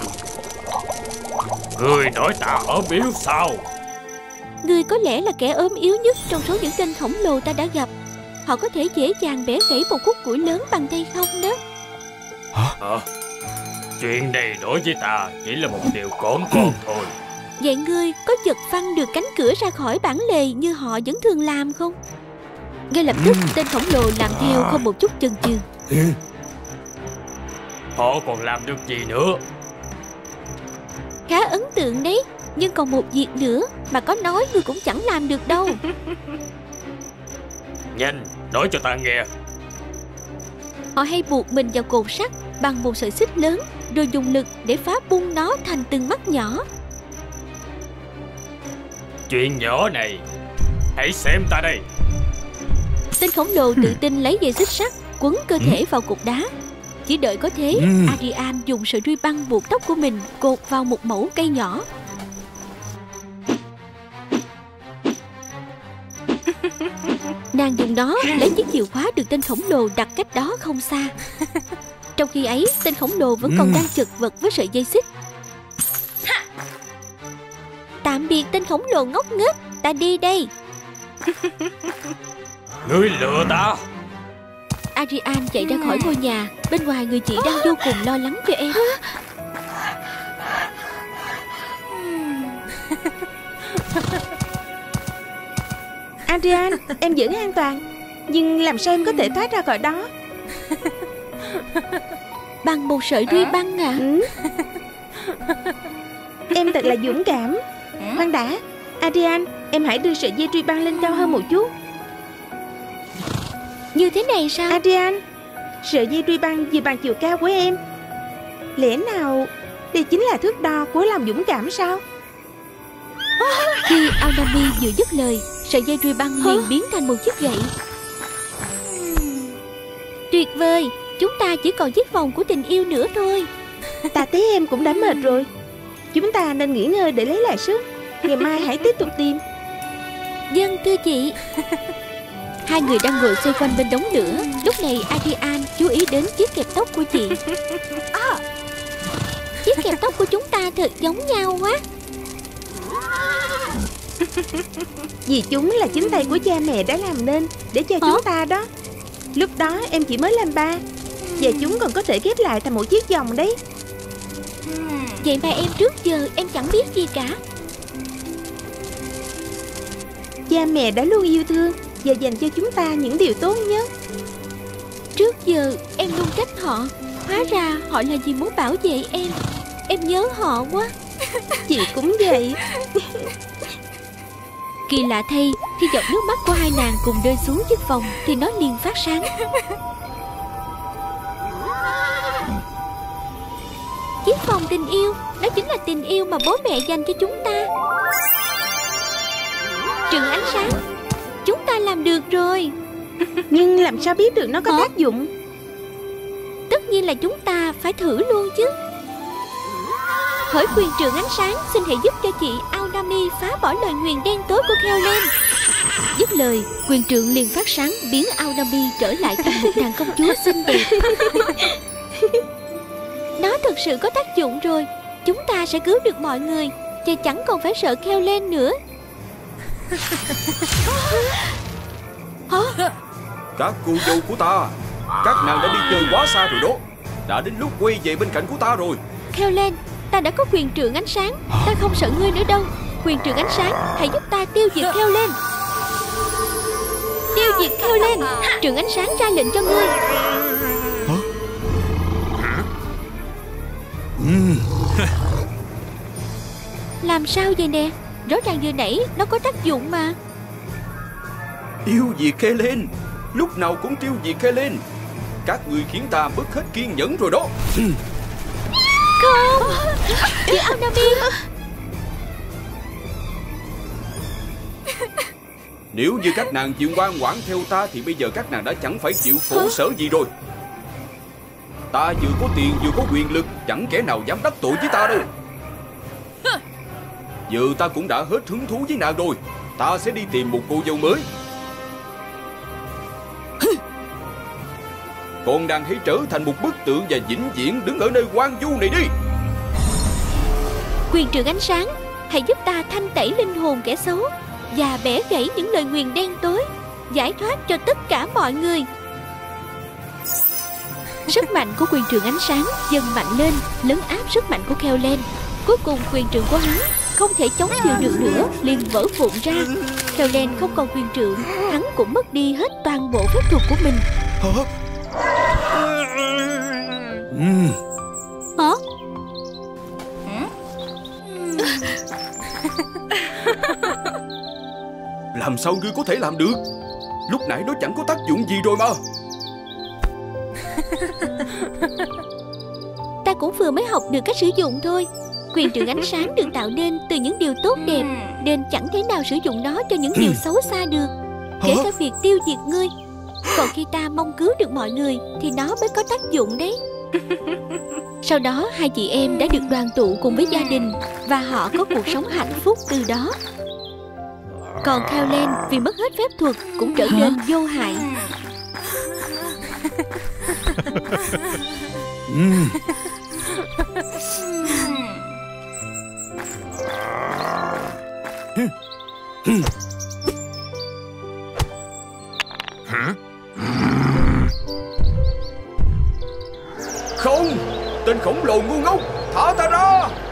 Người nói ta ốm yếu sao? Người có lẽ là kẻ ốm yếu nhất trong số những tên khổng lồ ta đã gặp. Họ có thể dễ dàng bẻ gãy một khúc củi lớn bằng tay không đó. Hả? À, chuyện này đối với ta chỉ là một điều cỏn con thôi. Vậy ngươi có giật phăng được cánh cửa ra khỏi bản lề như họ vẫn thường làm không? Ngay lập tức tên khổng lồ làm theo không một chút chần chừ. Họ còn làm được gì nữa? Khá ấn tượng đấy. Nhưng còn một việc nữa mà có nói ngươi cũng chẳng làm được đâu. Nhanh, nói cho ta nghe. Họ hay buộc mình vào cột sắt bằng một sợi xích lớn, rồi dùng lực để phá bung nó thành từng mắt nhỏ. Chuyện nhỏ này, hãy xem ta đây. Tên khổng lồ tự tin lấy dây xích sắt quấn cơ thể vào cột đá. Chỉ đợi có thế, Adrian dùng sợi ruy băng buộc tóc của mình cột vào một mẩu cây nhỏ. Nàng dùng nó lấy chiếc chìa khóa được tên khổng lồ đặt cách đó không xa. Trong khi ấy, tên khổng lồ vẫn còn đang chật vật với sợi dây xích. Tạm biệt tên khổng lồ ngốc nghếch, ta đi đây. Ngươi lừa ta. Adrian chạy ra khỏi ngôi nhà. Bên ngoài người chị đang vô cùng lo lắng cho em. Adrian, em giữ an toàn. Nhưng làm sao em có thể thoát ra khỏi đó? Bằng một sợi ruy băng à? Ừ. Em thật là dũng cảm. Khoan đã, Adrian, em hãy đưa sợi dây ruy băng lên cao hơn một chút. Như thế này sao? Adrian, sợi dây ruy băng vừa bằng chiều cao của em. Lẽ nào đây chính là thước đo của lòng dũng cảm sao? Khi Aonami vừa dứt lời, sợi dây ruy băng liền biến thành một chiếc gậy. Tuyệt vời, chúng ta chỉ còn chiếc vòng của tình yêu nữa thôi. Ta thấy em cũng đã mệt rồi. Chúng ta nên nghỉ ngơi để lấy lại sức. Ngày mai hãy tiếp tục tìm. Vâng thưa chị. Hai người đang ngồi xoay quanh bên đống lửa. Lúc này Adrian chú ý đến chiếc kẹp tóc của chị. À, chiếc kẹp tóc của chúng ta thật giống nhau quá. Vì chúng là chính tay của cha mẹ đã làm nên để cho Hả? chúng ta đó. Lúc đó em chỉ mới lên ba, và chúng còn có thể ghép lại thành một chiếc vòng đấy. Vậy mà em trước giờ em chẳng biết gì cả. Cha mẹ đã luôn yêu thương và dành cho chúng ta những điều tốt nhất. Trước giờ em luôn trách họ, hóa ra họ là vì muốn bảo vệ em. Em nhớ họ quá. Chị cũng vậy. Kỳ lạ thay, khi giọt nước mắt của hai nàng cùng rơi xuống chiếc vòng thì nó liền phát sáng. Chiếc vòng tình yêu, đó chính là tình yêu mà bố mẹ dành cho chúng ta. Trường ánh sáng, chúng ta làm được rồi. Nhưng làm sao biết được nó có Hả? tác dụng? Tất nhiên là chúng ta phải thử luôn chứ. Hỡi quyền trường ánh sáng, xin hãy giúp cho chị Aonami phá bỏ lời nguyền đen tối của Kellen. Dứt lời, quyền trượng liền phát sáng biến Aonami trở lại thành một nàng công chúa xinh đẹp. Nó thực sự có tác dụng rồi. Chúng ta sẽ cứu được mọi người và chẳng còn phải sợ Kellen nữa. Hả? Các cô dâu của ta, các nàng đã đi chơi quá xa rồi đó. Đã đến lúc quay về bên cạnh của ta rồi. Kellen, ta đã có quyền trượng ánh sáng, ta không sợ ngươi nữa đâu. Quyền trượng ánh sáng, hãy giúp ta tiêu diệt Kellen. Tiêu diệt Kellen, trượng ánh sáng ra lệnh cho ngươi. Làm sao vậy nè? Rõ ràng vừa nãy nó có tác dụng mà. Tiêu diệt Kellen, lúc nào cũng tiêu diệt Kellen. Các ngươi khiến ta mất hết kiên nhẫn rồi đó. Không, chị Aonami. Nếu như các nàng chịu ngoan ngoãn theo ta thì bây giờ các nàng đã chẳng phải chịu khổ sở gì rồi. Ta vừa có tiền vừa có quyền lực, chẳng kẻ nào dám đắc tội với ta đâu. Giờ ta cũng đã hết hứng thú với nàng rồi. Ta sẽ đi tìm một cô dâu mới. Con đang hãy trở thành một bức tượng và vĩnh viễn đứng ở nơi hoang vu này đi. Quyền trượng ánh sáng, hãy giúp ta thanh tẩy linh hồn kẻ xấu và bẻ gãy những lời nguyền đen tối, giải thoát cho tất cả mọi người. Sức mạnh của quyền trượng ánh sáng dần mạnh lên, lấn áp sức mạnh của Kellen. Cuối cùng quyền trượng của hắn không thể chống chịu được nữa, liền vỡ vụn ra. Kellen không còn quyền trượng, hắn cũng mất đi hết toàn bộ phép thuật của mình. Hả? Hả? Làm sao ngươi có thể làm được? Lúc nãy nó chẳng có tác dụng gì rồi mà. Ta cũng vừa mới học được cách sử dụng thôi. Quyền trượng ánh sáng được tạo nên từ những điều tốt đẹp, nên chẳng thể nào sử dụng nó cho những điều xấu xa được, kể cả việc tiêu diệt ngươi. Còn khi ta mong cứu được mọi người thì nó mới có tác dụng đấy. Sau đó hai chị em đã được đoàn tụ cùng với gia đình, và họ có cuộc sống hạnh phúc từ đó. Còn Kellen vì mất hết phép thuật cũng trở nên vô hại. Không, tên khổng lồ ngu ngốc, thả ta ra.